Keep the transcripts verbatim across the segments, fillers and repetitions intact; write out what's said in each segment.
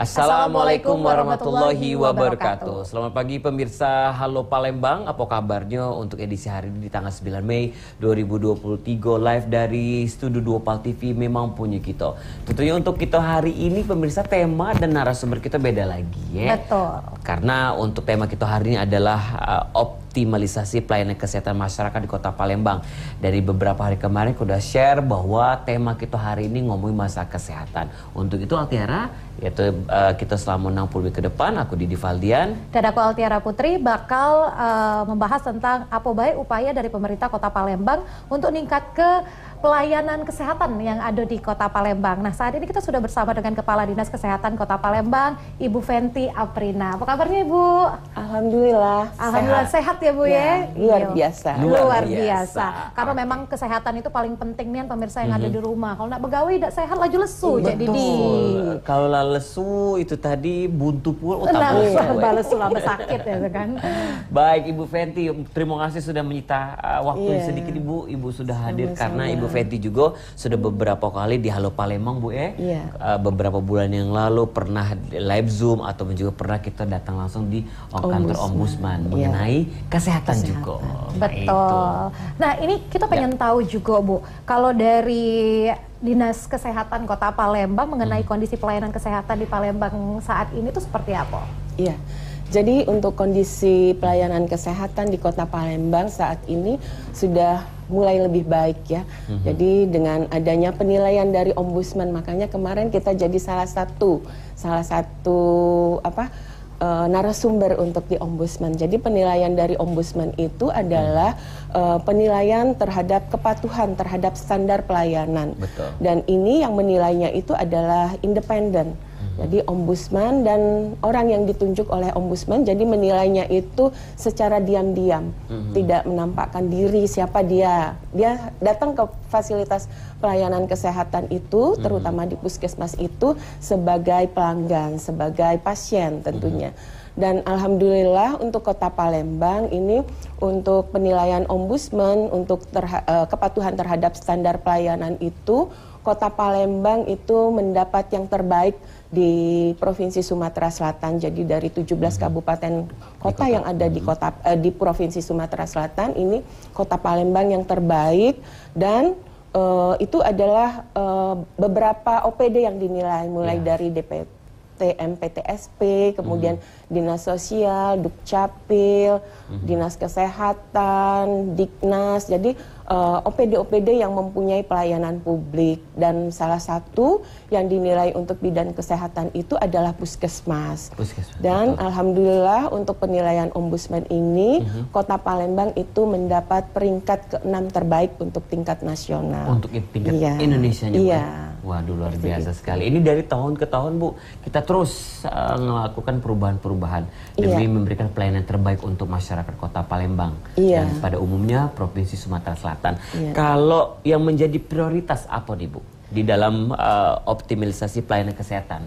Assalamualaikum warahmatullahi wabarakatuh. Selamat pagi pemirsa Halo Palembang, apa kabarnya untuk edisi hari ini di tanggal sembilan Mei dua ribu dua puluh tiga, live dari Studio dua Pal T V Memang Punya Kita. Tentunya untuk kita hari ini pemirsa, tema dan narasumber kita beda lagi ya. Betul. Karena untuk tema kita hari ini adalah uh, optimalisasi pelayanan kesehatan masyarakat di Kota Palembang. Dari beberapa hari kemarin aku udah share bahwa tema kita hari ini ngomongin masalah kesehatan. Untuk itu Altiara, yaitu uh, kita selama enam puluh menit ke depan, aku Didi Valdian dan aku Altiara Putri bakal uh, membahas tentang apa baik upaya dari pemerintah Kota Palembang untuk meningkat ke pelayanan kesehatan yang ada di Kota Palembang. Nah, saat ini kita sudah bersama dengan Kepala Dinas Kesehatan Kota Palembang, Ibu Fenty Aprina. Apa kabarnya, Ibu? Alhamdulillah. Alhamdulillah sehat, sehat ya, Bu ya. ya? Luar biasa. Luar, Luar biasa. biasa. Karena okay. memang kesehatan itu paling penting nih pemirsa yang mm-hmm. ada di rumah. Kalau nak begawi tidak sehat laju lesu. Betul. Jadi di kalau lah lesu itu tadi buntu pun nah, lesu lah sakit ya kan. Baik Ibu Fenty, terima kasih sudah menyita uh, waktu yeah. sedikit Ibu. Ibu sudah hadir sama-sama. Karena Ibu Fenty juga sudah beberapa kali di Halo Palembang, Bu ya. Yeah. Uh, beberapa bulan yang lalu pernah live Zoom atau juga pernah kita datang langsung di oh, kantor Ombudsman yeah. mengenai kesehatan, kesehatan. juga. Betul. Nah, nah ini kita pengen yeah. tahu juga, Bu, kalau dari Dinas Kesehatan Kota Palembang mengenai hmm. kondisi pelayanan kesehatan di Palembang saat ini itu seperti apa? Iya. Jadi untuk kondisi pelayanan kesehatan di Kota Palembang saat ini sudah mulai lebih baik ya. Mm-hmm. Jadi dengan adanya penilaian dari Ombudsman, makanya kemarin kita jadi salah satu salah satu apa uh, narasumber untuk di Ombudsman. Jadi penilaian dari Ombudsman itu adalah uh, penilaian terhadap kepatuhan terhadap standar pelayanan. Betul. Dan ini yang menilainya itu adalah independen. Jadi Ombudsman dan orang yang ditunjuk oleh Ombudsman jadi menilainya itu secara diam-diam, mm-hmm. tidak menampakkan diri siapa dia. Dia datang ke fasilitas pelayanan kesehatan itu, mm-hmm. terutama di puskesmas itu sebagai pelanggan, sebagai pasien tentunya. Mm-hmm. Dan alhamdulillah untuk Kota Palembang ini untuk penilaian Ombudsman untuk terha- uh, kepatuhan terhadap standar pelayanan itu, Kota Palembang itu mendapat yang terbaik di Provinsi Sumatera Selatan. Jadi dari tujuh belas kabupaten kota yang ada di kota eh, di Provinsi Sumatera Selatan, ini Kota Palembang yang terbaik. Dan eh, itu adalah eh, beberapa O P D yang dinilai, mulai yeah. dari D P T M P T S P, kemudian mm-hmm. Dinas Sosial, Dukcapil, mm-hmm. Dinas Kesehatan, Diknas. Jadi uh, O P D O P D yang mempunyai pelayanan publik, dan salah satu yang dinilai untuk bidang kesehatan itu adalah puskesmas. Puskesmas. Dan betul. Alhamdulillah untuk penilaian Ombudsman ini, mm-hmm. Kota Palembang itu mendapat peringkat keenam terbaik untuk tingkat nasional. Untuk tingkat iya. Indonesia juga. Iya. Waduh, luar biasa itu. sekali. Ini dari tahun ke tahun, Bu, kita terus uh, melakukan perubahan-perubahan demi iya. memberikan pelayanan terbaik untuk masyarakat Kota Palembang iya. dan pada umumnya Provinsi Sumatera Selatan. Iya. Kalau yang menjadi prioritas apa nih, Bu, di dalam uh, optimalisasi pelayanan kesehatan?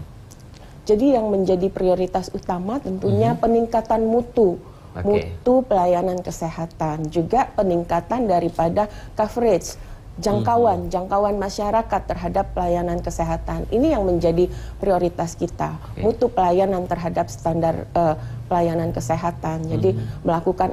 Jadi yang menjadi prioritas utama tentunya mm-hmm. peningkatan mutu. Okay. Mutu pelayanan kesehatan, juga peningkatan daripada coverage, jangkauan, mm-hmm. jangkauan masyarakat terhadap pelayanan kesehatan. Ini yang menjadi prioritas kita, okay. mutu pelayanan terhadap standar uh, pelayanan kesehatan. Jadi mm-hmm. melakukan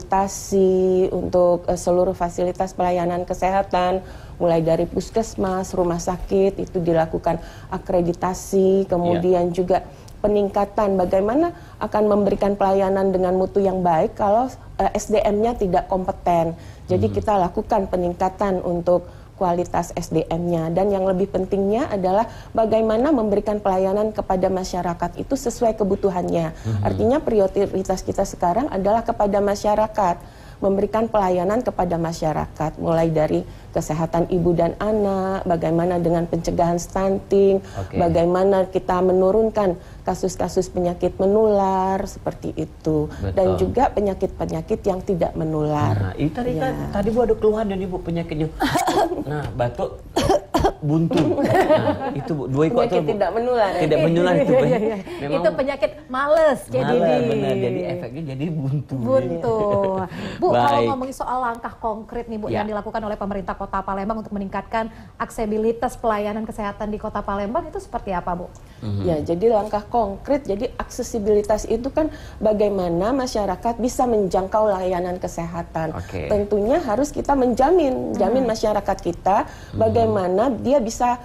akreditasi untuk uh, seluruh fasilitas pelayanan kesehatan, mulai dari puskesmas, rumah sakit, itu dilakukan akreditasi, kemudian yeah. juga peningkatan bagaimana akan memberikan pelayanan dengan mutu yang baik kalau uh, S D M-nya tidak kompeten. Jadi hmm. kita lakukan peningkatan untuk kualitas S D M-nya, dan yang lebih pentingnya adalah bagaimana memberikan pelayanan kepada masyarakat itu sesuai kebutuhannya. Hmm. Artinya prioritas kita sekarang adalah kepada masyarakat, memberikan pelayanan kepada masyarakat, mulai dari kesehatan ibu dan anak, bagaimana dengan pencegahan stunting, okay. bagaimana kita menurunkan kasus-kasus penyakit menular seperti itu. Betul. Dan juga penyakit-penyakit yang tidak menular. Nah, itu tadi, ya. tadi Bu ada keluhan dan Ibu penyakitnya. Nah, batuk. buntu. Nah, itu Bu, dua ikut Penyakit tuh, Bu. tidak menular. Tidak menular itu. Iya, Bu. iya, iya. Memang Itu penyakit males jadi malah, di- benar, jadi efeknya jadi buntu. buntu. Bu, kalau Baik. ngomongin soal langkah konkret nih Bu Ya. yang dilakukan oleh pemerintah Kota Palembang untuk meningkatkan aksesibilitas pelayanan kesehatan di Kota Palembang itu seperti apa, Bu? Ya, jadi langkah konkret, jadi aksesibilitas itu kan bagaimana masyarakat bisa menjangkau layanan kesehatan. Oke. Tentunya harus kita menjamin, jamin masyarakat kita bagaimana dia bisa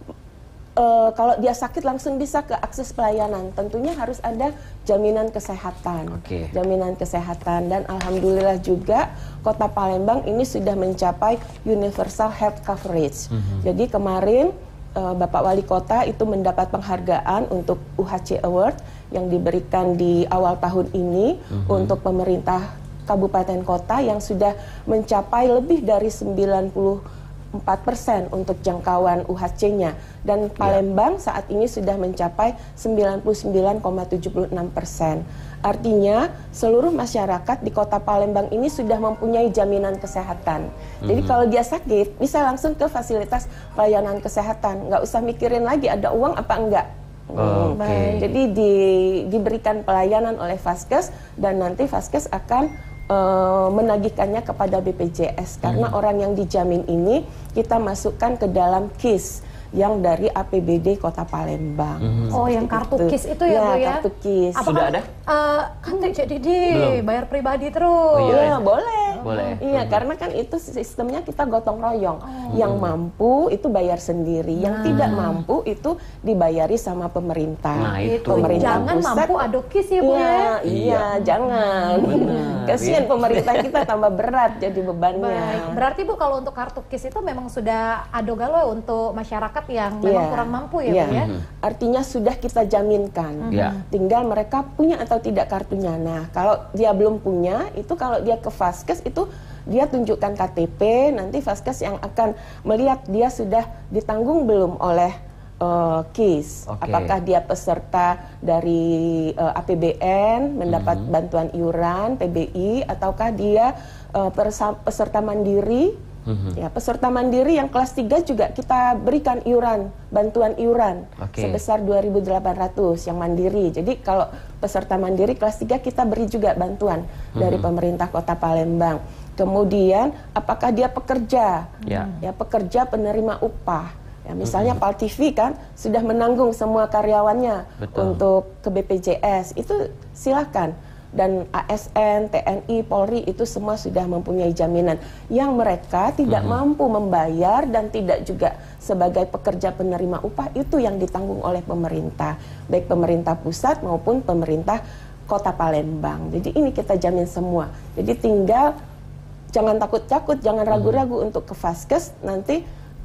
eh, kalau dia sakit langsung bisa ke akses pelayanan. Tentunya harus ada jaminan kesehatan. Oke. Jaminan kesehatan, dan alhamdulillah juga Kota Palembang ini sudah mencapai universal health coverage. Jadi kemarin Uh, Bapak Wali Kota itu mendapat penghargaan untuk U H C Award yang diberikan di awal tahun ini untuk pemerintah kabupaten kota yang sudah mencapai lebih dari sembilan puluh empat persen untuk jangkauan U H C-nya, dan Palembang saat ini sudah mencapai sembilan puluh sembilan koma tujuh enam persen. Artinya seluruh masyarakat di Kota Palembang ini sudah mempunyai jaminan kesehatan. Jadi kalau dia sakit bisa langsung ke fasilitas pelayanan kesehatan, nggak usah mikirin lagi ada uang apa enggak. Hmm, Oke. baik. Jadi di, diberikan pelayanan oleh Vaskes, dan nanti Vaskes akan uh, menagihkannya kepada B P J S karena orang yang dijamin ini kita masukkan ke dalam KIS yang dari A P B D Kota Palembang. Oh, Seperti yang kartu itu. KIS itu ya, Bu ya? Kartu KIS. Apakah, Sudah ada? eh, kan jadi di Belum. bayar pribadi terus. Oh, iya. Iya, boleh. Boleh. Iya, karena kan itu sistemnya kita gotong royong. Yang mampu itu bayar sendiri, yang tidak mampu itu dibayari sama pemerintah. Nah, itu. Pemerintah Jangan pusat. mampu ado KIS ya, Bu Iya, ya? iya, jangan. Benar, Kasihan ya. pemerintah kita tambah berat jadi bebannya. Baik, berarti Bu kalau untuk kartu KIS itu memang sudah ado galau untuk masyarakat yang memang Iya, kurang mampu ya, iya. Bu ya? Artinya sudah kita jaminkan. Iya. Tinggal mereka punya atau tidak kartunya. Nah, kalau dia belum punya, itu kalau dia ke Vaskes itu dia tunjukkan K T P, nanti Vaskes yang akan melihat dia sudah ditanggung belum oleh uh, KIS. Oke. Apakah dia peserta dari uh, A P B N, mendapat bantuan iuran, P B I, ataukah dia uh, persa- peserta mandiri. Ya, peserta mandiri yang kelas tiga juga kita berikan iuran, bantuan iuran Oke. sebesar dua ribu delapan ratus yang mandiri. Jadi kalau peserta mandiri kelas tiga kita beri juga bantuan dari pemerintah Kota Palembang. Kemudian apakah dia pekerja? Ya. Ya, pekerja penerima upah. Ya, misalnya Pal T V kan sudah menanggung semua karyawannya Betul. untuk ke B P J S, itu silakan. Dan A S N, T N I, Polri itu semua sudah mempunyai jaminan. Yang mereka tidak mampu membayar dan tidak juga sebagai pekerja penerima upah, itu yang ditanggung oleh pemerintah, baik pemerintah pusat maupun pemerintah Kota Palembang. Jadi ini kita jamin semua. Jadi tinggal jangan takut-takut, jangan ragu-ragu untuk ke Vaskes, nanti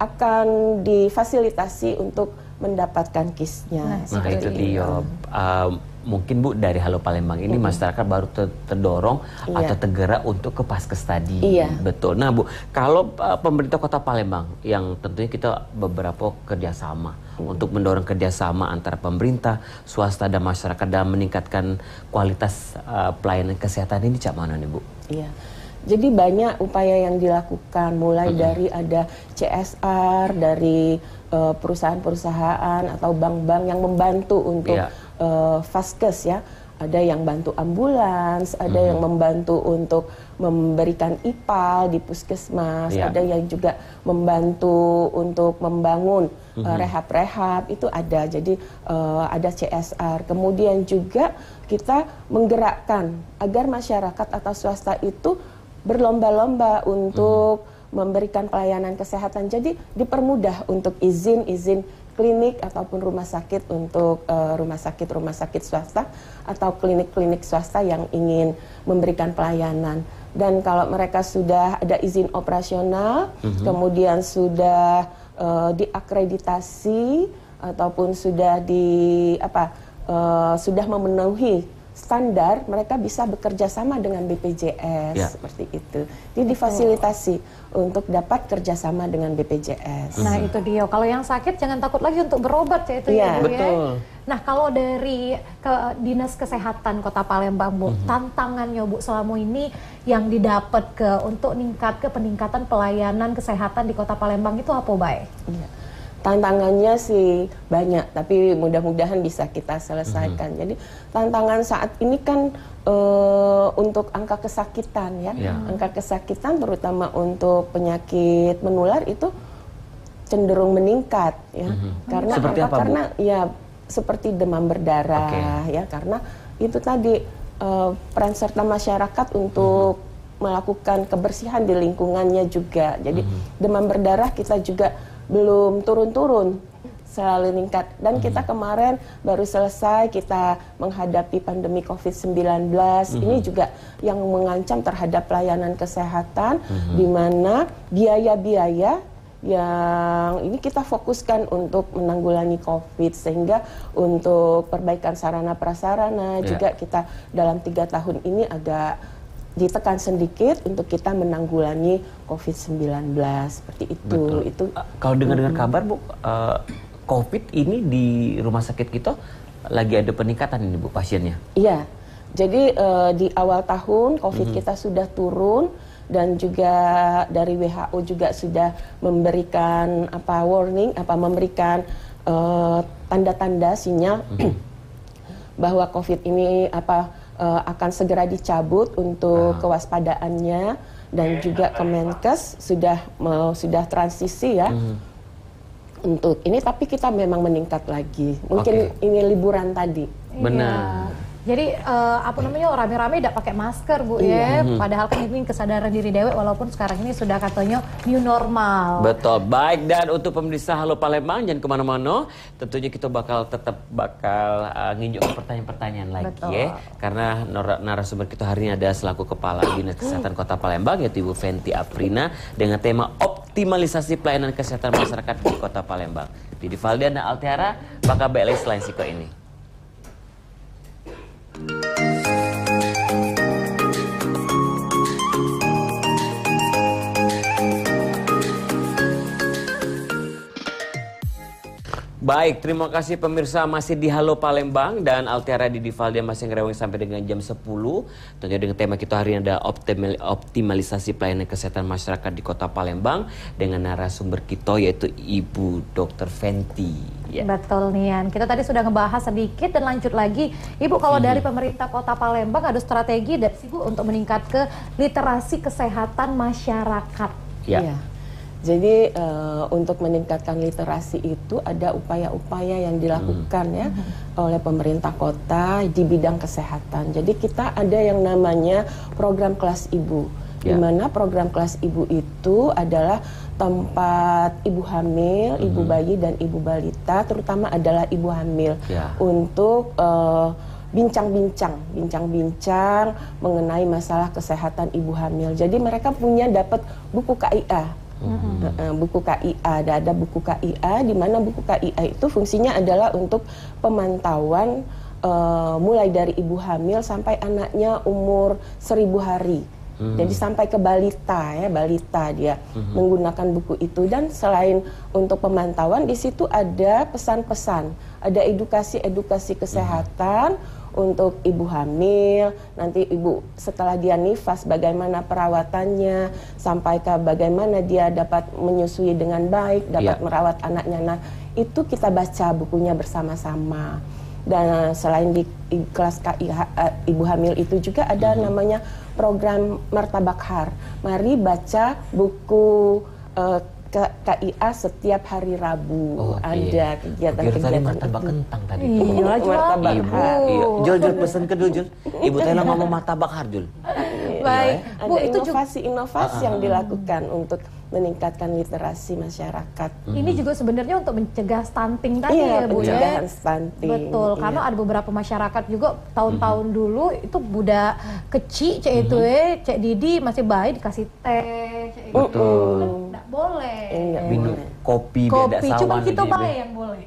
akan difasilitasi untuk mendapatkan KIS-nya. Nah, Nah, Seperti itu dia. Uh, mungkin Bu dari Halo Palembang ini masyarakat baru ter- terdorong Iya. atau tergerak untuk ke Vaskes tadi. Iya. Betul. Nah Bu, kalau uh, pemerintah Kota Palembang yang tentunya kita beberapa kerjasama untuk mendorong kerjasama antara pemerintah, swasta dan masyarakat dalam meningkatkan kualitas uh, pelayanan kesehatan ini cak mana nih Bu? Iya. Jadi banyak upaya yang dilakukan, mulai mm-hmm. dari ada C S R, dari uh, perusahaan-perusahaan atau bank-bank yang membantu untuk Iya. uh, Vaskes ya. Ada yang bantu ambulans, ada Mm-hmm. yang membantu untuk memberikan I P A L di puskesmas, Iya. ada yang juga membantu untuk membangun Mm-hmm. uh, rehab-rehab, itu ada. Jadi uh, ada C S R. Kemudian juga kita menggerakkan agar masyarakat atau swasta itu berlomba-lomba untuk memberikan pelayanan kesehatan. Jadi dipermudah untuk izin-izin klinik ataupun rumah sakit untuk uh, rumah sakit-rumah sakit swasta atau klinik-klinik swasta yang ingin memberikan pelayanan. Dan kalau mereka sudah ada izin operasional, mm-hmm. kemudian sudah uh, diakreditasi ataupun sudah di apa uh, sudah memenuhi standar, mereka bisa bekerja sama dengan B P J S Ya. seperti itu. Jadi difasilitasi untuk dapat kerjasama dengan B P J S. Nah itu dia, kalau yang sakit jangan takut lagi untuk berobat ya itu Iya, ya Bu ya. betul. Nah kalau dari ke Dinas Kesehatan Kota Palembang Bu, tantangannya Bu selama ini yang didapat ke untuk meningkat ke peningkatan pelayanan kesehatan di Kota Palembang itu apa baik? Iya. tantangannya sih banyak, tapi mudah-mudahan bisa kita selesaikan. Mm-hmm. Jadi tantangan saat ini kan uh, untuk angka kesakitan ya, yeah. angka kesakitan terutama untuk penyakit menular itu cenderung meningkat ya, mm-hmm. karena seperti apa? apa, Karena Bu? ya seperti demam berdarah okay. ya, karena itu tadi uh, peran serta masyarakat untuk mm-hmm. melakukan kebersihan di lingkungannya juga. Jadi mm-hmm. demam berdarah kita juga belum turun-turun, selalu meningkat. Dan mm-hmm. kita kemarin baru selesai kita menghadapi pandemi covid sembilan belas. Mm-hmm. Ini juga yang mengancam terhadap pelayanan kesehatan, mm-hmm. di mana biaya-biaya yang ini kita fokuskan untuk menanggulangi COVID, sehingga untuk perbaikan sarana prasarana yeah. juga kita dalam tiga tahun ini agak ditekan sedikit untuk kita menanggulangi covid sembilan belas seperti itu. Betul. Itu uh, kalau dengar-dengar kabar Bu, uh, COVID ini di rumah sakit kita lagi ada peningkatan ini Bu pasiennya. Iya. Jadi uh, di awal tahun COVID mm-hmm. kita sudah turun, dan juga dari W H O juga sudah memberikan apa warning, apa memberikan uh, tanda-tanda sinyal mm-hmm. bahwa COVID ini apa Uh, akan segera dicabut untuk ah. kewaspadaannya, dan juga Kemenkes sudah mau sudah transisi ya hmm. untuk ini, tapi kita memang meningkat lagi. Mungkin okay. ini liburan tadi. Benar. Iya. Jadi uh, apa namanya rame-rame tidak pakai masker Bu iya. ya, padahal kan ini kesadaran diri dewek walaupun sekarang ini sudah katanya new normal. Betul, baik. Dan untuk pemirsa Halo Palembang jangan kemana-mana, tentunya kita bakal tetap bakal uh, nginjok pertanyaan-pertanyaan lagi. Betul. Ya, karena narasumber kita hari ini ada selaku Kepala Dinas Kesehatan Kota Palembang yaitu Ibu Fenty Afrina dengan tema optimalisasi pelayanan kesehatan masyarakat di Kota Palembang. Didi Valdian dan Altiara bakal balik selain siko ini. Baik, terima kasih pemirsa masih di Halo Palembang dan Altiara Didi Valdian masih ngereweng sampai dengan jam sepuluh. Tentunya dengan tema kita hari ini ada optimal, optimalisasi pelayanan kesehatan masyarakat di Kota Palembang dengan narasumber kita yaitu Ibu Dokter Fenty. Ya. Betul Nian, kita tadi sudah ngebahas sedikit dan lanjut lagi. Ibu, kalau hmm. dari pemerintah Kota Palembang ada strategi dari Ibu untuk meningkat ke literasi kesehatan masyarakat. Ya. Ya. Jadi uh, untuk meningkatkan literasi itu ada upaya-upaya yang dilakukan hmm. ya oleh pemerintah kota di bidang kesehatan. Jadi kita ada yang namanya program kelas ibu, ya. Di mana program kelas ibu itu adalah tempat ibu hamil, hmm. ibu bayi dan ibu balita, terutama adalah ibu hamil ya. Untuk uh, bincang-bincang, bincang-bincang mengenai masalah kesehatan ibu hamil. Jadi mereka punya dapat buku K I A. Mm-hmm. buku K I A, ada ada buku K I A, di mana buku K I A itu fungsinya adalah untuk pemantauan uh, mulai dari ibu hamil sampai anaknya umur seribu hari. Mm-hmm. Jadi sampai ke balita ya, balita dia mm-hmm. menggunakan buku itu. Dan selain untuk pemantauan, di situ ada pesan-pesan, ada edukasi-edukasi kesehatan. Mm-hmm. Untuk ibu hamil, nanti ibu setelah dia nifas bagaimana perawatannya, sampai ke bagaimana dia dapat menyusui dengan baik, dapat yeah. merawat anaknya. Nah, itu kita baca bukunya bersama-sama. Dan selain di, di kelas K I H, uh, ibu hamil itu juga ada mm-hmm. namanya program Martabak Har. Mari baca buku uh, K I A setiap hari Rabu. Oh, ada kegiatan-kegiatan martabak kentang tadi. Iya, martabak Ibu, iya. Jul, Jul pesen ke dulu, Jul. Ibu Tela ngomong martabak har, Jul. Baik. Ada Bu, itu inovasi-inovasi uh, yang dilakukan untuk meningkatkan literasi masyarakat. Hmm. Ini juga sebenarnya untuk mencegah stunting tadi iya, ya Bu ya. Pencegahan stunting. Betul, iya. Karena ada beberapa masyarakat juga tahun-tahun hmm. dulu itu budak kecil cek hmm. itu ya, cek Didi masih bayi dikasih teh, cek betul. Itu enggak boleh. Enggak minum boleh. Kopi, kopi beda cuma sawan kita di, bayi yang boleh.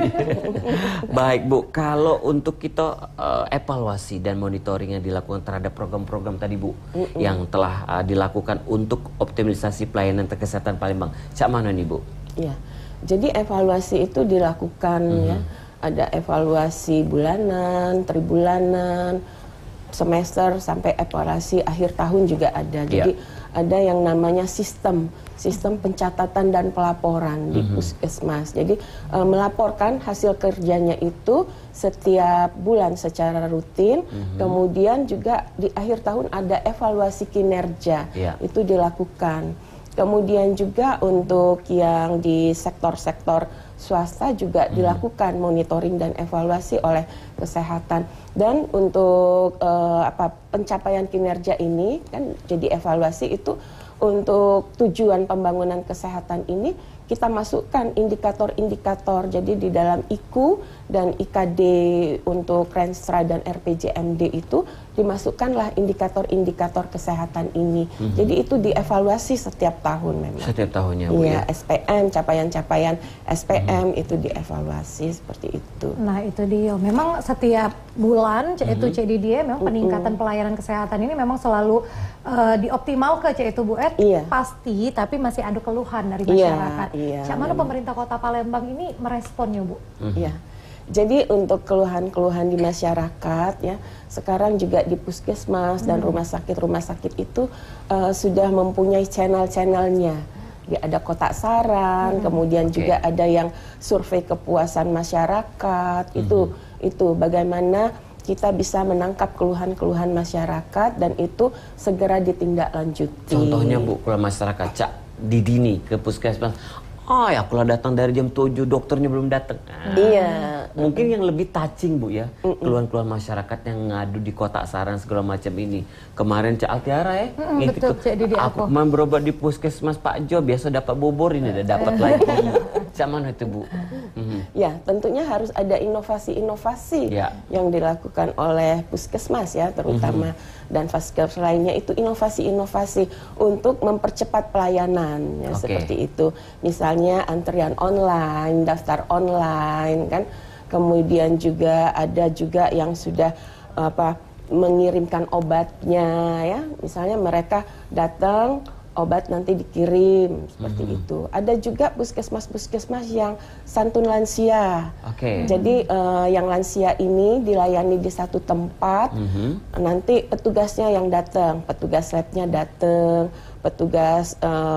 Baik Bu, kalau untuk kita uh, evaluasi dan monitoring yang dilakukan terhadap program-program tadi Bu, mm-mm. yang telah uh, dilakukan untuk optimalisasi pelayanan kesehatan Palembang, cak mana nih Bu? Iya, jadi evaluasi itu dilakukan mm-hmm. ya, ada evaluasi bulanan, tribulanan, semester sampai evaluasi akhir tahun juga ada. Jadi yeah. ada yang namanya sistem sistem pencatatan dan pelaporan di Mm-hmm. puskesmas. Jadi uh, melaporkan hasil kerjanya itu setiap bulan secara rutin. Mm-hmm. Kemudian juga di akhir tahun ada evaluasi kinerja, yeah. itu dilakukan. Kemudian juga untuk yang di sektor-sektor swasta juga hmm. dilakukan monitoring dan evaluasi oleh kesehatan. Dan untuk uh, apa pencapaian kinerja ini kan jadi evaluasi itu untuk tujuan pembangunan kesehatan ini kita masukkan indikator-indikator. Jadi di dalam I K U dan I K D untuk Renstra dan R P J M D itu dimasukkanlah indikator-indikator kesehatan ini. Mm-hmm. Jadi itu dievaluasi setiap tahun memang. Setiap tahunnya, Bu, ya, ya. S P M, capaian-capaian S P M mm-hmm. itu dievaluasi seperti itu. Nah, itu dia. Memang setiap bulan mm-hmm. itu C D D memang peningkatan mm-hmm. pelayanan kesehatan ini memang selalu uh, dioptimalkan, itu Bu Ed. Iya. Pasti, tapi masih ada keluhan dari masyarakat. Iya, Cak mana pemerintah Kota Palembang ini meresponnya, Bu? Iya. Jadi untuk keluhan-keluhan di masyarakat ya, sekarang juga di puskesmas hmm. dan rumah sakit-rumah sakit itu uh, sudah mempunyai channel-channelnya. Ya, ada kotak saran, hmm. kemudian okay. juga ada yang survei kepuasan masyarakat. Hmm. Itu itu bagaimana kita bisa menangkap keluhan-keluhan masyarakat dan itu segera ditindaklanjuti. Contohnya, Bu, kalau masyarakat Cak didini ke puskesmas, oh ya, kalau datang dari jam tujuh dokternya belum datang. Nah, iya. Mungkin yang lebih touching, Bu, ya, keluhan-keluhan masyarakat yang ngadu di kotak saran segala macam ini. Kemarin Cak Altiara ya, mm, betul, Cak Didi aku main berobat di puskesmas Pak Jo, biasa dapat bobor, ini udah dapat lagi. Cak mana itu, Bu? Mm-hmm. Ya, tentunya harus ada inovasi-inovasi ya. yang dilakukan oleh puskesmas ya, terutama mm-hmm. dan vaskes lainnya itu inovasi-inovasi untuk mempercepat pelayanan ya, okay. seperti itu. Misalnya antrian online, daftar online kan. Kemudian juga ada juga yang sudah apa mengirimkan obatnya ya. Misalnya mereka datang obat nanti dikirim seperti mm-hmm. itu. Ada juga puskesmas-puskesmas yang santun lansia. Okay. Jadi uh, yang lansia ini dilayani di satu tempat. Mm-hmm. Nanti petugasnya yang datang, petugas labnya datang, petugas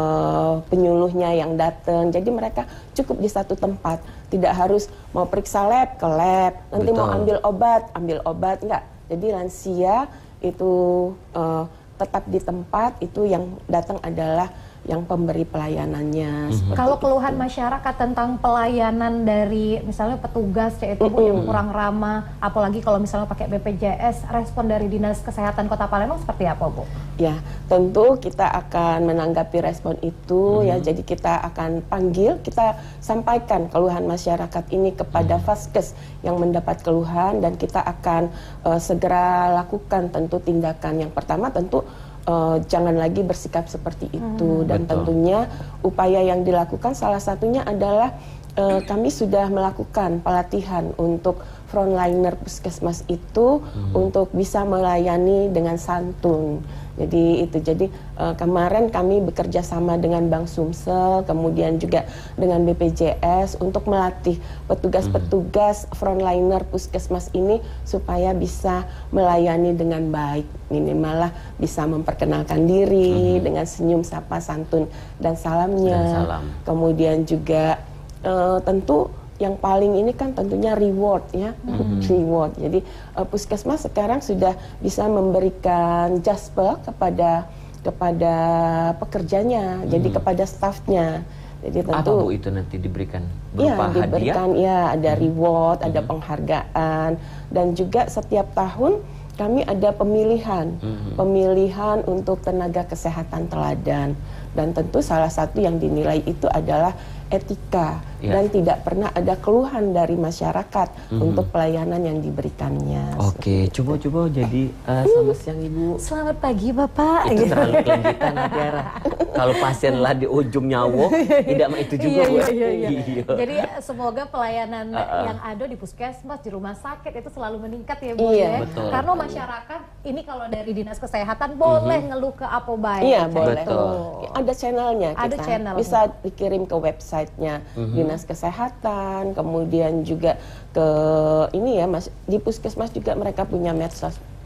uh, penyuluhnya yang datang. Jadi mereka cukup di satu tempat. Tidak harus mau periksa lab ke lab. Nanti Betul. Mau ambil obat, ambil obat enggak. Jadi lansia itu uh, tetap di tempat, itu yang datang adalah yang pemberi pelayanannya. Mm-hmm. Kalau keluhan masyarakat tentang pelayanan dari misalnya petugas yaitu Bu mm-hmm. yang kurang ramah, apalagi kalau misalnya pakai B P J S, respon dari Dinas Kesehatan Kota Palembang seperti apa, Bu? Ya, tentu kita akan menanggapi respon itu mm-hmm. ya. Jadi kita akan panggil, kita sampaikan keluhan masyarakat ini kepada mm-hmm. vaskes yang mendapat keluhan dan kita akan uh, segera lakukan tentu tindakan. Yang pertama tentu Uh, jangan lagi bersikap seperti itu hmm, dan betul. Tentunya upaya yang dilakukan salah satunya adalah uh, kami sudah melakukan pelatihan untuk frontliner puskesmas itu hmm. untuk bisa melayani dengan santun. Jadi itu jadi uh, kemarin kami bekerja sama dengan Bank Sumsel, kemudian juga dengan B P J S untuk melatih petugas-petugas frontliner puskesmas ini supaya bisa melayani dengan baik, minimal lah bisa memperkenalkan diri hmm. dengan senyum, sapa, santun dan salamnya. Dan salam. Kemudian juga uh, tentu yang paling ini kan tentunya reward ya, mm-hmm. reward. Jadi uh, puskesmas sekarang sudah bisa memberikan jasper kepada kepada pekerjanya, mm-hmm. jadi kepada stafnya. Jadi tentu apa Bu itu nanti diberikan berupa ya, hadiah? diberikan ya ada mm-hmm. reward, ada mm-hmm. penghargaan dan juga setiap tahun kami ada pemilihan, mm-hmm. pemilihan untuk tenaga kesehatan teladan dan tentu salah satu yang dinilai itu adalah etika ya. Dan tidak pernah ada keluhan dari masyarakat mm-hmm. untuk pelayanan yang diberikannya. Oke, coba-coba jadi uh, selamat siang Ibu. Selamat pagi Bapak. Itu terlalu kelanjutan Tiara. Kalau pasien lah di ujung nyawa, tidak itu juga. Iya, iya, iya, iya. Jadi semoga pelayanan uh-uh. yang ada di puskesmas, di rumah sakit itu selalu meningkat ya Bu. Iya, ya. Betul. Karena masyarakat ini kalau dari Dinas Kesehatan boleh mm-hmm. ngeluh ke Apobae. Iya boleh. Betul. Ada channelnya kita. Ada channel. Bisa dikirim ke websitenya mm-hmm. Dinas Kesehatan, kemudian juga ke ini ya Mas di puskesmas juga mereka punya medsos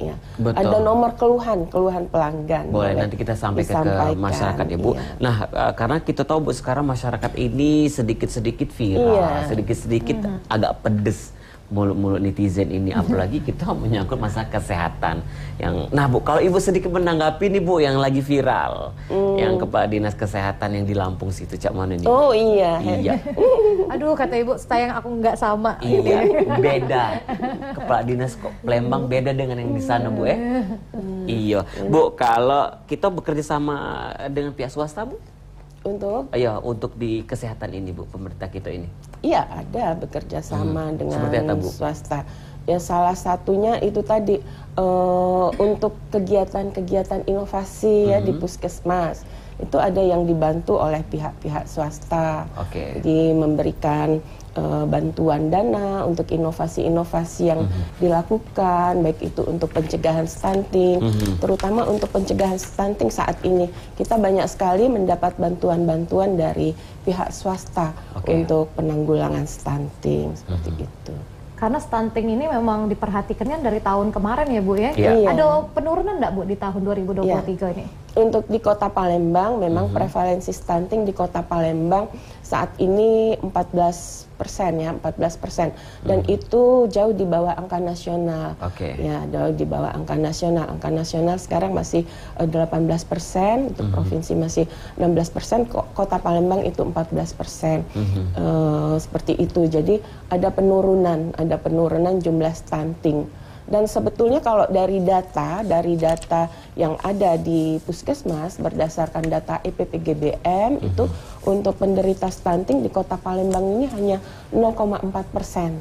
ya. Betul. Ada nomor keluhan, keluhan pelanggan. Boleh, nanti kita sampaikan ke masyarakat ya Bu. Iya. Nah, uh, karena kita tahu Bu sekarang masyarakat ini sedikit-sedikit viral, Iya. sedikit-sedikit mm-hmm. agak pedes mulut-mulut netizen ini, apalagi kita menyangkut masalah kesehatan. Yang, nah Bu, kalau Ibu sedikit menanggapi nih Bu, yang lagi viral, mm. yang Kepala Dinas Kesehatan yang di Lampung situ, Cak mana nih? Oh iya. Iya. Aduh, kata Ibu, sayang aku nggak sama. Iya, beda. Kepala Dinas Palembang beda dengan yang di sana Bu ya. Mm. Iya, Bu, kalau kita bekerja sama dengan pihak swasta Bu? Untuk? Iya, untuk di kesehatan ini Bu, pemerintah kita ini. Iya, ada bekerja sama hmm. dengan apa, Bu? swasta. Ya salah satunya itu tadi uh, untuk kegiatan-kegiatan inovasi ya hmm. di puskesmas. Itu ada yang dibantu oleh pihak-pihak swasta. Oke. Jadi memberikan uh, bantuan dana untuk inovasi-inovasi yang mm-hmm. dilakukan, baik itu untuk pencegahan stunting, mm-hmm. terutama untuk pencegahan stunting saat ini kita banyak sekali mendapat bantuan-bantuan dari pihak swasta okay. untuk penanggulangan stunting seperti mm-hmm. itu. Karena stunting ini memang diperhatikannya dari tahun kemarin ya Bu ya. Yeah. Ada penurunan enggak Bu di tahun dua ribu dua puluh tiga yeah. ini? Untuk di Kota Palembang memang mm-hmm. prevalensi stunting di Kota Palembang saat ini empat belas persen ya, empat belas persen dan mm-hmm. itu jauh di bawah angka nasional. Oke. Okay. Ya, jauh di bawah angka nasional. Angka nasional sekarang masih uh, delapan belas persen, untuk mm-hmm. provinsi masih enam belas persen, Kota Palembang itu empat belas persen. Mm-hmm. Uh, seperti itu. Jadi ada penurunan, ada penurunan jumlah stunting. Dan sebetulnya kalau dari data, dari data yang ada di puskesmas berdasarkan data E P P G B M mm-hmm. itu untuk penderita stunting di Kota Palembang ini hanya nol koma empat persen.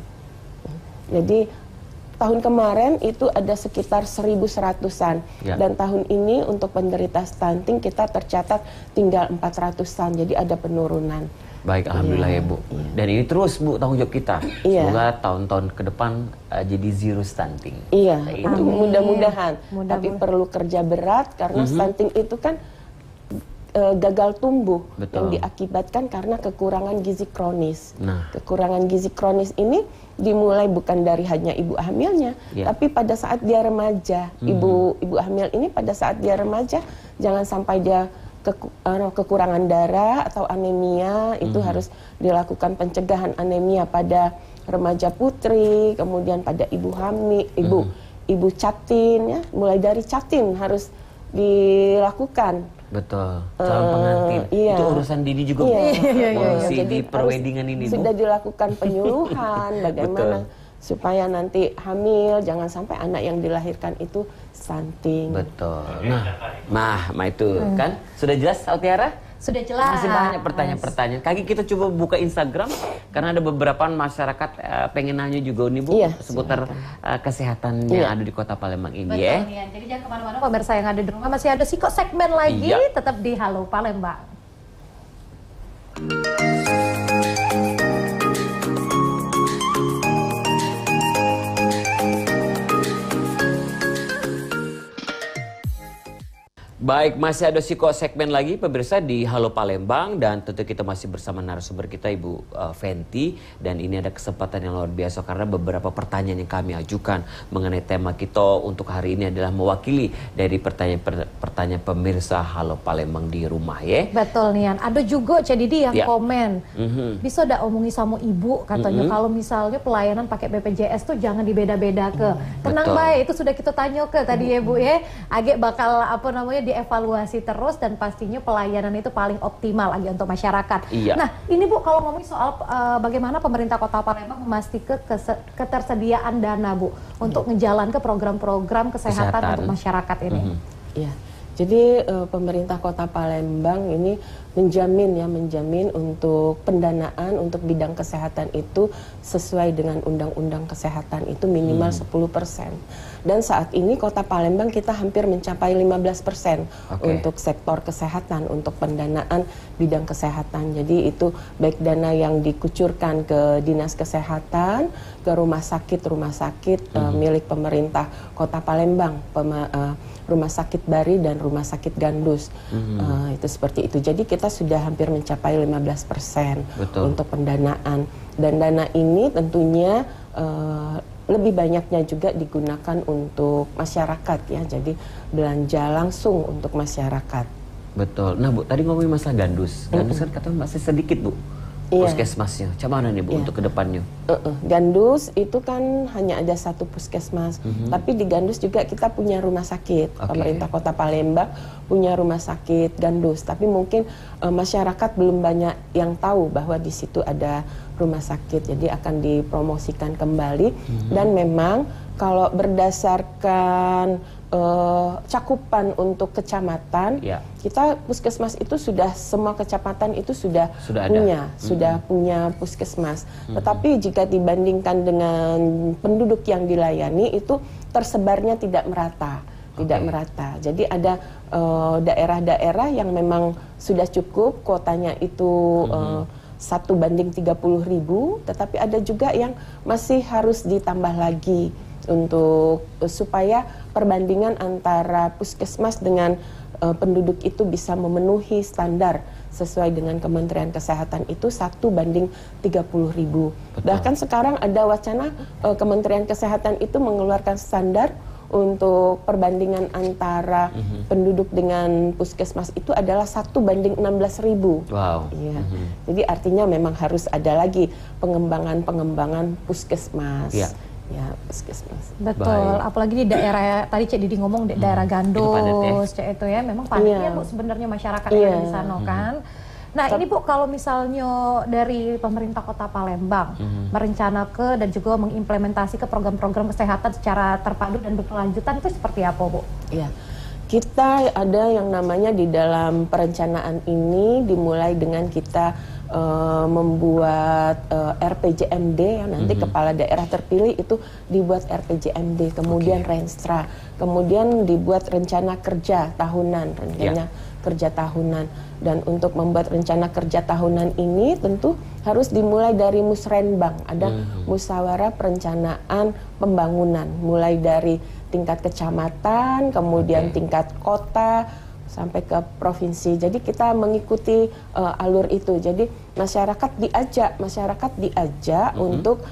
Jadi tahun kemarin itu ada sekitar seribu seratusan ya. Dan tahun ini untuk penderita stunting kita tercatat tinggal empat ratusan. Jadi ada penurunan. Baik, alhamdulillah ya, ya Bu. Ya. Dan ini terus Bu tanggung jawab kita. Ya. Semoga tahun-tahun ke depan uh, jadi zero stunting. Iya, nah, itu mudah-mudahan. Mudah Tapi perlu kerja berat karena mm-hmm. stunting itu kan uh, gagal tumbuh. Betul. Yang diakibatkan karena kekurangan gizi kronis. Nah. Kekurangan gizi kronis ini dimulai bukan dari hanya ibu hamilnya, yeah. tapi pada saat dia remaja. Mm-hmm. Ibu ibu hamil ini pada saat dia remaja jangan sampai dia Keku, uh, kekurangan darah atau anemia itu mm-hmm. harus dilakukan pencegahan anemia pada remaja putri, kemudian pada ibu hamil, ibu mm-hmm. ibu catin ya, mulai dari catin harus dilakukan. Betul. Calon uh, pengantin. Iya. Itu urusan Dini juga. Iya, iya, iya, urusi iya. di perwedingan ini. Sudah dilakukan penyuluhan bagaimana supaya nanti hamil, jangan sampai anak yang dilahirkan itu stunting. Betul. Nah, mah, mah itu hmm. kan sudah jelas, Altiara? Sudah jelas. Masih banyak pertanyaan-pertanyaan. Kaki kita coba buka Instagram karena ada beberapa masyarakat uh, pengen nanya juga nih Bu iya, seputar uh, kesehatan yang iya. ada di Kota Palembang ini. Betul, ya. Nih, jadi jangan kemana-mana pemirsa yang ada di rumah, masih ada Siko segmen lagi, iya. tetap di Halo Palembang. Baik, masih ada Siko segmen lagi pemirsa di Halo Palembang dan tentu kita masih bersama narasumber kita Ibu uh, Fenty dan ini ada kesempatan yang luar biasa karena beberapa pertanyaan yang kami ajukan mengenai tema kita untuk hari ini adalah mewakili dari pertanyaan-pertanyaan pemirsa Halo Palembang di rumah ya. Betul Nian, ada juga C D D yang ya. komen, mm-hmm. bisa udah omongi sama ibu katanya mm-hmm. kalau misalnya pelayanan pakai B P J S tuh jangan dibeda-beda ke. Mm, Tenang baik, itu sudah kita tanya ke tadi mm-hmm. ya Bu ya, agak bakal apa namanya dievaluasi terus dan pastinya pelayanan itu paling optimal lagi untuk masyarakat. Iya. Nah ini Bu kalau ngomongin soal uh, bagaimana pemerintah Kota Palembang memastikan ketersediaan dana Bu untuk ngejalan ke program-program kesehatan, kesehatan untuk masyarakat ini. Mm-hmm. Ya. Jadi uh, pemerintah Kota Palembang ini menjamin ya menjamin untuk pendanaan untuk bidang kesehatan itu sesuai dengan undang-undang kesehatan itu minimal hmm. sepuluh persen. Dan saat ini Kota Palembang kita hampir mencapai lima belas persen okay. untuk sektor kesehatan, untuk pendanaan bidang kesehatan. Jadi itu baik dana yang dikucurkan ke Dinas Kesehatan, ke rumah sakit-rumah sakit hmm. uh, milik pemerintah Kota Palembang, pema, uh, Rumah Sakit Bari dan Rumah Sakit Gandus. Hmm. Uh, itu seperti itu. Jadi kita sudah hampir mencapai lima belas persen untuk pendanaan. Dan dana ini tentunya uh, lebih banyaknya juga digunakan untuk masyarakat ya, jadi belanja langsung untuk masyarakat. Betul. Nah Bu, tadi ngomongin masalah gandus. Gandus mm-hmm. kan katanya masih sedikit Bu, yeah. puskesmasnya. Coba nih Bu yeah. untuk kedepannya? Uh-uh. Gandus itu kan hanya ada satu puskesmas, mm-hmm. tapi di Gandus juga kita punya rumah sakit. Okay. Pemerintah Kota Palembang punya rumah sakit Gandus, tapi mungkin uh, masyarakat belum banyak yang tahu bahwa di situ ada rumah sakit, jadi akan dipromosikan kembali. Mm-hmm. Dan memang kalau berdasarkan uh, cakupan untuk kecamatan, yeah. kita puskesmas itu sudah semua kecamatan itu sudah, sudah punya, ada. sudah mm-hmm. punya puskesmas. Mm-hmm. Tetapi jika dibandingkan dengan penduduk yang dilayani itu tersebarnya tidak merata, okay. tidak merata. Jadi ada uh, daerah-daerah yang memang sudah cukup kuotanya itu. Mm-hmm. uh, satu banding tiga puluh ribu, tetapi ada juga yang masih harus ditambah lagi untuk uh, supaya perbandingan antara puskesmas dengan uh, penduduk itu bisa memenuhi standar sesuai dengan Kementerian Kesehatan itu satu banding tiga puluh ribu. Betul. Bahkan sekarang ada wacana uh, Kementerian Kesehatan itu mengeluarkan standar untuk perbandingan antara mm-hmm. penduduk dengan puskesmas itu adalah satu banding enam belas ribu. Wow. Ya. Mm-hmm. Jadi artinya memang harus ada lagi pengembangan-pengembangan puskesmas. Yeah. Ya, puskesmas. Betul. Baik. Apalagi di daerah tadi Cik Didi ngomong di daerah Gandus, Cik itu ya, memang paniknya yeah. Bu sebenarnya masyarakat yeah. yang di sana kan. Nah ini Bu, kalau misalnya dari pemerintah Kota Palembang mm-hmm. merencana ke dan juga mengimplementasi ke program-program kesehatan secara terpadu dan berkelanjutan itu seperti apa Bu? Iya, kita ada yang namanya di dalam perencanaan ini dimulai dengan kita uh, membuat uh, R P J M D ya, nanti mm-hmm. kepala daerah terpilih itu dibuat R P J M D, kemudian okay. Renstra, kemudian dibuat rencana kerja tahunan, rencana yeah. kerja tahunan. Dan untuk membuat rencana kerja tahunan ini tentu harus dimulai dari musrenbang, ada mm-hmm. musyawarah perencanaan pembangunan, mulai dari tingkat kecamatan, kemudian okay. tingkat kota, sampai ke provinsi. Jadi kita mengikuti uh, alur itu. Jadi masyarakat diajak, masyarakat diajak mm-hmm. untuk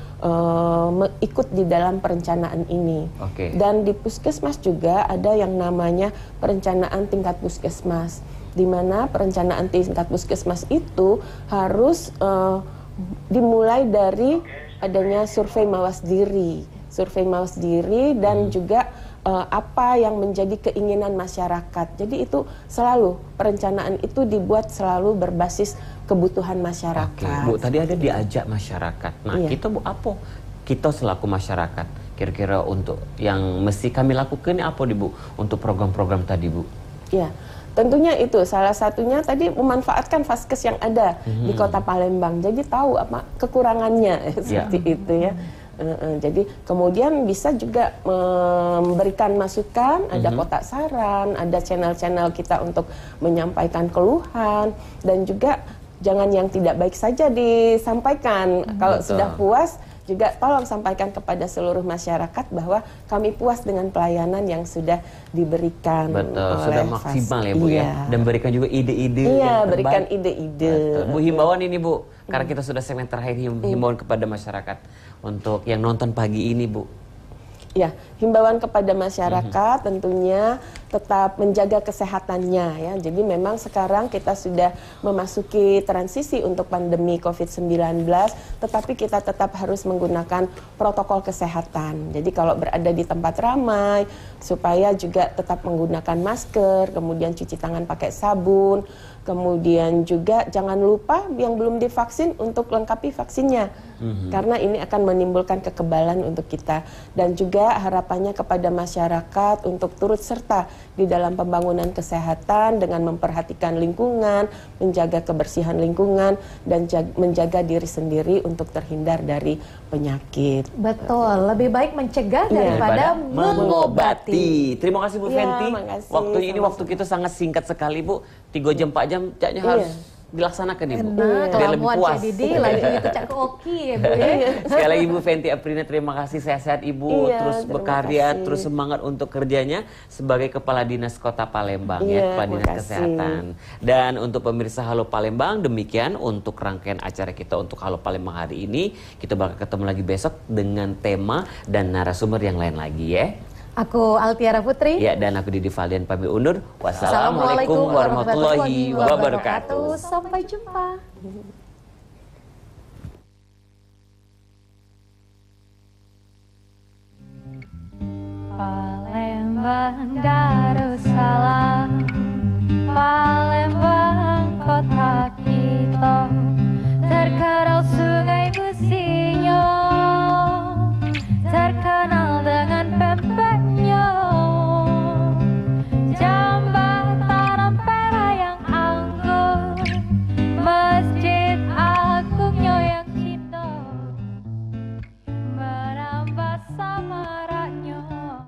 uh, ikut di dalam perencanaan ini. Okay. Dan di puskesmas juga ada yang namanya perencanaan tingkat puskesmas, di mana perencanaan tingkat puskesmas itu harus uh, dimulai dari adanya survei mawas diri, survei mawas diri dan hmm. juga uh, apa yang menjadi keinginan masyarakat. Jadi itu selalu perencanaan itu dibuat selalu berbasis kebutuhan masyarakat. Oke, Bu, tadi ada diajak masyarakat. Nah, iya. kita Bu apa? Kita selaku masyarakat kira-kira untuk yang mesti kami lakukan ini apa Bu untuk program-program tadi Bu? Iya. Tentunya itu salah satunya tadi memanfaatkan vaskes yang ada hmm. di Kota Palembang. Jadi tahu apa kekurangannya seperti yeah. itu ya. Uh, uh, jadi kemudian bisa juga memberikan masukan, ada mm-hmm. kotak saran, ada channel-channel kita untuk menyampaikan keluhan dan juga jangan yang tidak baik saja disampaikan. Mm-hmm. Kalau Betul. sudah puas juga tolong sampaikan kepada seluruh masyarakat bahwa kami puas dengan pelayanan yang sudah diberikan. Betul, oleh sudah maksimal ya Bu iya. ya. Dan berikan juga ide-ide iya, yang terbaik. berikan ide-ide. Betul. Bu, himbauan ini Bu, karena kita sudah segmen terakhir him- himbauan kepada masyarakat untuk yang nonton pagi ini Bu. Ya, himbauan kepada masyarakat mm-hmm. tentunya tetap menjaga kesehatannya ya. Jadi memang sekarang kita sudah memasuki transisi untuk pandemi covid sembilan belas, tetapi kita tetap harus menggunakan protokol kesehatan. Jadi kalau berada di tempat ramai supaya juga tetap menggunakan masker, kemudian cuci tangan pakai sabun, kemudian juga jangan lupa yang belum divaksin untuk lengkapi vaksinnya. Mm-hmm. Karena ini akan menimbulkan kekebalan untuk kita. Dan juga harapannya kepada masyarakat untuk turut serta di dalam pembangunan kesehatan dengan memperhatikan lingkungan, menjaga kebersihan lingkungan, dan jag- menjaga diri sendiri untuk terhindar dari penyakit. Betul, lebih baik mencegah ya. daripada mengobati. Terima kasih Bu ya, Fenty. Waktunya ini waktu kita sangat singkat sekali Bu, tiga jam empat jam kayaknya harus dilaksanakan Ibu. Enak, Biar lebih lamuan puas. Cak Didi, lagi itu Cak Oki ya Bu ya. Sekali lagi Ibu Fenty Aprina, terima kasih, sehat-sehat Ibu, Iya, terus terima berkarya, kasih. terus semangat untuk kerjanya sebagai Kepala Dinas Kota Palembang ya, Iya, Kepala Dinas makasih. Kesehatan. Dan untuk pemirsa Halo Palembang, demikian untuk rangkaian acara kita untuk Halo Palembang hari ini. Kita bakal ketemu lagi besok dengan tema dan narasumber yang lain lagi ya. Aku Altiara Putri. Ya, dan aku Didi Valdian pamit undur. Assalamualaikum Wassalamualaikum warahmatullahi wabarakatuh. Sampai jumpa. Palembang